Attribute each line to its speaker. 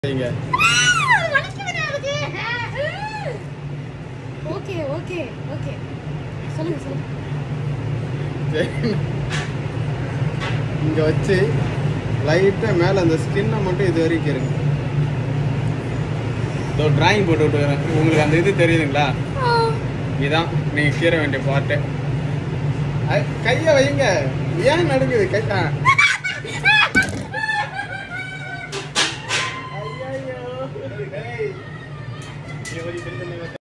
Speaker 1: சரிங்க.
Speaker 2: Okay okay okay சொல்லுங்க சொல்லுங்க.
Speaker 1: இங்க வச்சு லைட்டா மேல அந்த ஸ்கின்னை மட்டும் இது வரைக்கும் இருங்க. இதோ டிராயிங் போட்டு விட்டுக்கிறேன். உங்களுக்கு அந்த இது தெரியுதுங்களா? இதான் நீங்க கீற வேண்டிய பார்ட்டு. கையை வைங்க. ஏன் நடுங்குது கை?